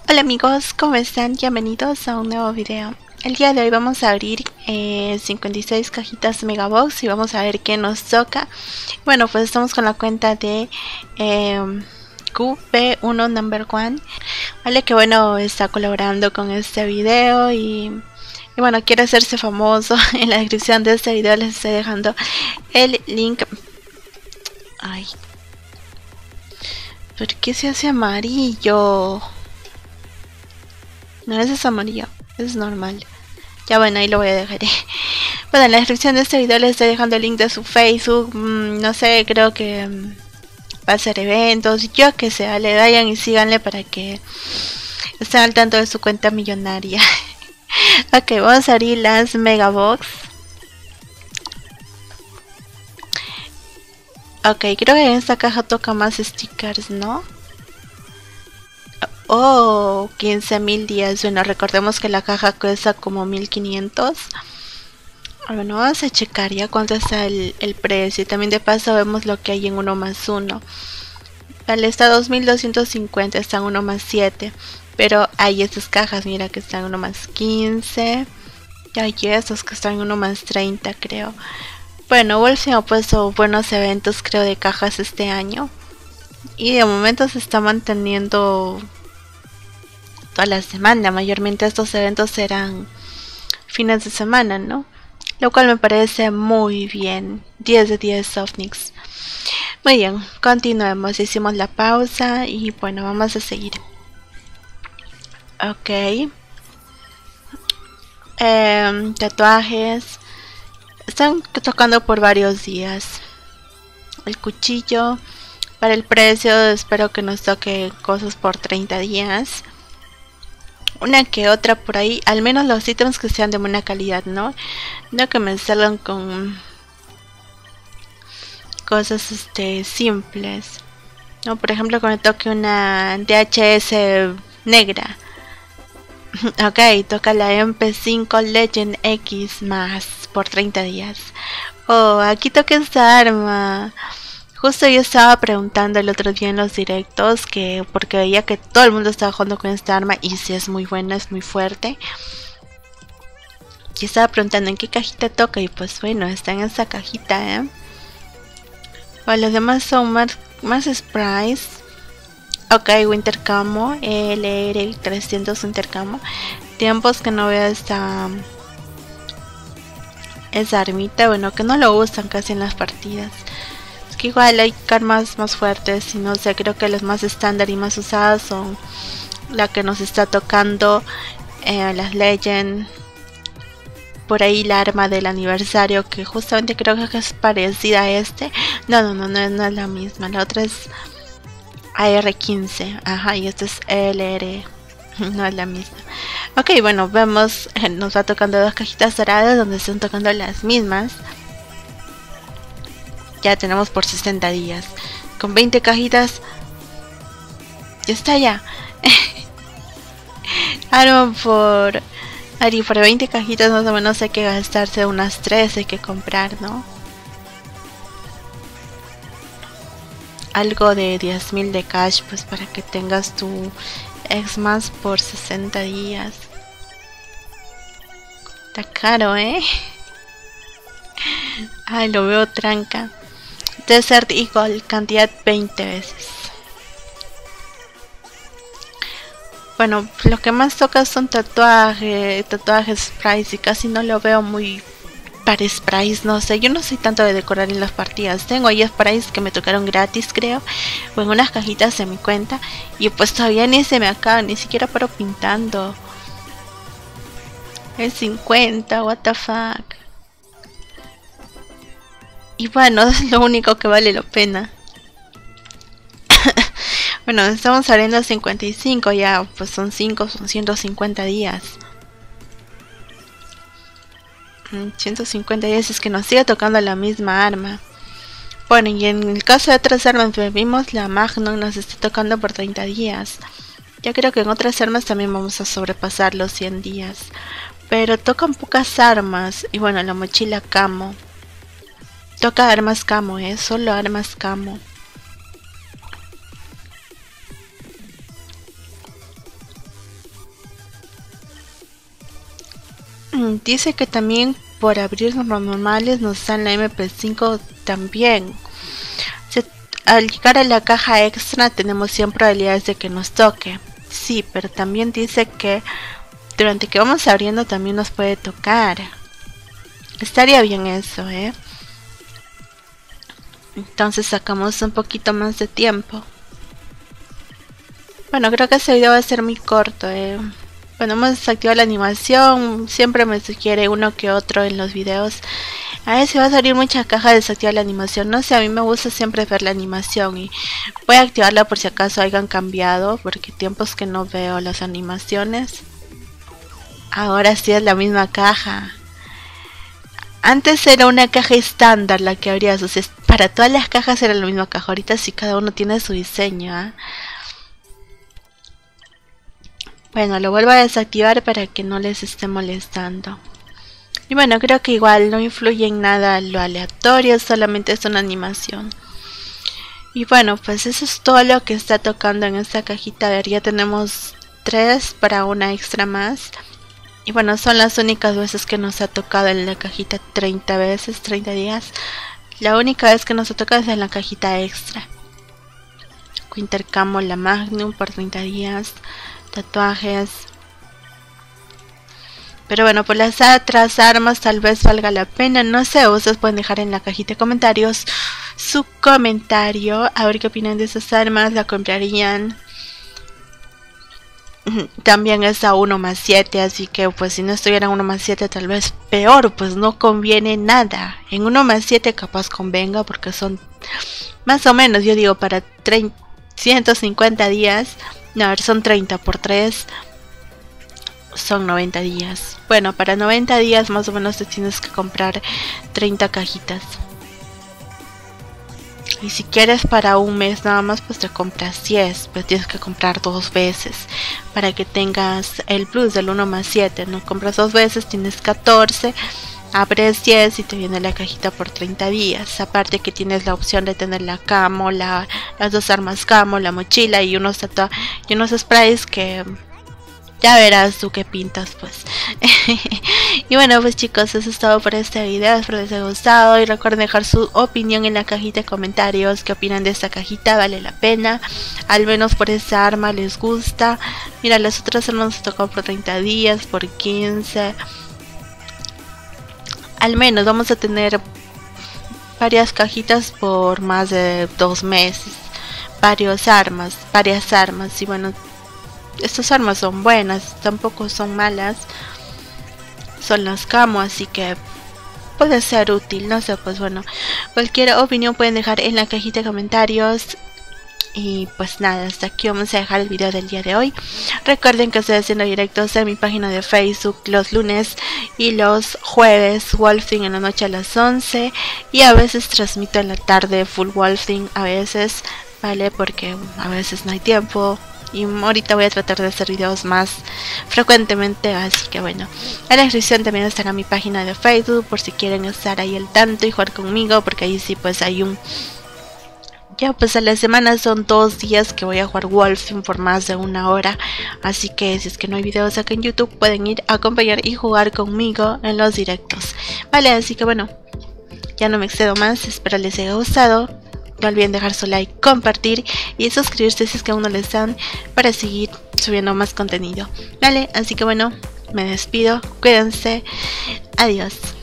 Hola amigos, ¿cómo están? Bienvenidos a un nuevo video. El día de hoy vamos a abrir 56 cajitas Megabox y vamos a ver qué nos toca. Bueno, pues estamos con la cuenta de QP1 Number One. Vale, que bueno, está colaborando con este video y bueno, quiere hacerse famoso. En la descripción de este video les estoy dejando el link. Ay, ¿por qué se hace amarillo? No, ese es amarillo, es normal. Ya bueno, ahí lo voy a dejar. Bueno, en la descripción de este video les estoy dejando el link de su Facebook. No sé, creo que va a hacer eventos, yo que sé, le vayan y síganle para que estén al tanto de su cuenta millonaria. Ok, vamos a abrir las Megabox. Ok, creo que en esta caja toca más stickers, ¿no? Oh, 15.000 días. Bueno, recordemos que la caja cuesta como 1.500. Bueno, vamos a checar ya cuánto está el precio. Y también de paso vemos lo que hay en 1+1. Vale, está 2.250, está en 1+7. Pero hay estas cajas, mira que están en 1+15. Y hay estos que están en 1+30, creo. Bueno, Wolfing ha puesto buenos eventos, creo, de cajas este año. Y de momento se está manteniendo toda la semana. Mayormente estos eventos serán fines de semana, ¿no? Lo cual me parece muy bien. 10 de 10 Softnix. Muy bien, continuemos. Hicimos la pausa y bueno, vamos a seguir. Ok. Tatuajes. Están tocando por varios días. El cuchillo. Para el precio espero que nos toque cosas por 30 días. Una que otra por ahí, al menos los ítems que sean de buena calidad, ¿no? No que me salgan con cosas simples, ¿no? Por ejemplo, que me toque una DHS negra. Ok, toca la MP5 Legend X más por 30 días. Oh, aquí toca esta arma. Justo yo estaba preguntando el otro día en los directos que porque veía que todo el mundo estaba jugando con esta arma y si es muy buena, es muy fuerte. Y estaba preguntando en qué cajita toca y pues bueno, está en esa cajita, Bueno, los demás son más sprites. Ok, Winter Camo, LR300 Winter Camo. Tiempos que no veo esa armita, bueno, que no lo usan casi en las partidas. Que igual hay armas más fuertes y no sé, creo que las más estándar y más usadas son la que nos está tocando, las Legend, por ahí la arma del aniversario que justamente creo que es parecida a no es la misma, la otra es AR-15, ajá, y esta es LR, no es la misma. Ok, bueno, vemos, nos va tocando dos cajitas doradas donde están tocando las mismas. Ya tenemos por 60 días. Con 20 cajitas. Ya está ya. Ahora por 20 cajitas más o menos hay que gastarse unas 3. Hay que comprar, ¿no? Algo de 10.000 de cash. Pues para que tengas tu X-Mas por 60 días. Está caro, Ay, lo veo tranca. Desert Eagle, cantidad 20 veces. Bueno, lo que más toca son tatuajes sprites y casi no lo veo muy para sprites, no sé, yo no soy tanto de decorar en las partidas. Tengo ahí sprites que me tocaron gratis, creo, o en unas cajitas de mi cuenta y pues todavía ni se me acaban, ni siquiera paro pintando. Es 50, what the fuck. Y bueno, es lo único que vale la pena. Bueno, estamos saliendo a 55 ya, pues son 5, son 150 días. 150 días es que nos sigue tocando la misma arma. Bueno, y en el caso de otras armas que vimos, la Magnum nos está tocando por 30 días. Yo creo que en otras armas también vamos a sobrepasar los 100 días. Pero tocan pocas armas. Y bueno, la mochila camo. Toca armas camo, solo armas camo. Dice que también por abrir los normales nos dan la MP5 también. Al llegar a la caja extra tenemos 100 probabilidades de que nos toque. Sí, pero también dice que durante que vamos abriendo también nos puede tocar. Estaría bien eso, ¿eh? Entonces sacamos un poquito más de tiempo. Bueno, creo que este video va a ser muy corto, ¿eh? Bueno, hemos desactivado la animación. Siempre me sugiere uno que otro en los videos. A ver si va a salir mucha caja de desactivar la animación. No sé, a mí me gusta siempre ver la animación. Y voy a activarla por si acaso hayan cambiado. Porque tiempos que no veo las animaciones. Ahora sí es la misma caja. Antes era una caja estándar la que abrías. O sea, para todas las cajas era la misma caja. Ahorita sí cada uno tiene su diseño, ¿eh? Bueno, lo vuelvo a desactivar para que no les esté molestando. Y bueno, creo que igual no influye en nada lo aleatorio, solamente es una animación. Y bueno, pues eso es todo lo que está tocando en esta cajita. A ver, ya tenemos 3 para una extra más. Y bueno, son las únicas veces que nos ha tocado en la cajita, 30 veces, 30 días. La única vez que nos ha tocado es en la cajita extra. Intercambio la Magnum por 30 días. Tatuajes. Pero bueno, por las otras armas tal vez valga la pena. No sé, ustedes pueden dejar en la cajita de comentarios su comentario. A ver qué opinan de esas armas. ¿La comprarían? También es a 1+7. Así que pues si no estuviera en 1+7 tal vez peor. Pues no conviene nada. En 1+7 capaz convenga porque son más o menos, yo digo, para 150 días. No, a ver, son 30 por 3. Son 90 días. Bueno, para 90 días más o menos te tienes que comprar 30 cajitas. Y si quieres para un mes nada más, pues te compras 10. Pues tienes que comprar 2 veces. Para que tengas el plus del 1+7. No compras 2 veces, tienes 14. Abres 10 y te viene la cajita por 30 días. Aparte que tienes la opción de tener la camo, las 2 armas camo, la mochila y unos sprays que ya verás tú qué pintas pues. Y bueno pues chicos, eso es todo por este video. Espero les haya gustado y recuerden dejar su opinión en la cajita de comentarios. ¿Qué opinan de esta cajita? ¿Vale la pena? Al menos por esa arma les gusta. Mira, las otras armas nos tocó por 30 días, por 15. Al menos vamos a tener varias cajitas por más de 2 meses. Varias armas. Y bueno, estas armas son buenas, tampoco son malas. Son las camo, así que puede ser útil, no sé, pues bueno. Cualquier opinión pueden dejar en la cajita de comentarios. Y pues nada, hasta aquí vamos a dejar el video del día de hoy. Recuerden que estoy haciendo directos en mi página de Facebook los lunes y los jueves, Wolfing en la noche a las 11. Y a veces transmito en la tarde full Wolfing, a veces, ¿vale? Porque a veces no hay tiempo. Y ahorita voy a tratar de hacer videos más frecuentemente, así que bueno. En la descripción también estará mi página de Facebook por si quieren estar ahí al tanto y jugar conmigo, porque ahí sí pues hay un... Ya pues a la semana son 2 días que voy a jugar Wolfing por más de 1 hora. Así que si es que no hay videos acá en YouTube, pueden ir a acompañar y jugar conmigo en los directos. Vale, así que bueno, ya no me excedo más, espero les haya gustado. No olviden dejar su like, compartir y suscribirse si es que aún no lo están, para seguir subiendo más contenido. Vale, así que bueno, me despido, cuídense, adiós.